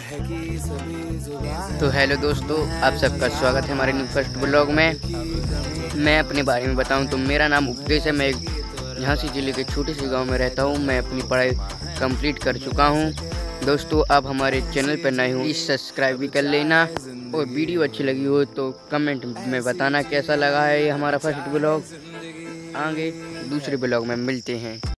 तो हेलो दोस्तों, आप सबका स्वागत है हमारे न्यू फर्स्ट ब्लॉग में। मैं अपने बारे में बताऊं तो मेरा नाम उपदेश है। मैं एक झांसी जिले के छोटे से गांव में रहता हूं। मैं अपनी पढ़ाई कंप्लीट कर चुका हूं। दोस्तों, आप हमारे चैनल पर नए हो प्लीज़ सब्सक्राइब भी कर लेना, और वीडियो अच्छी लगी हो तो कमेंट में बताना कैसा लगा है ये हमारा फर्स्ट ब्लॉग। आगे दूसरे ब्लॉग में मिलते हैं।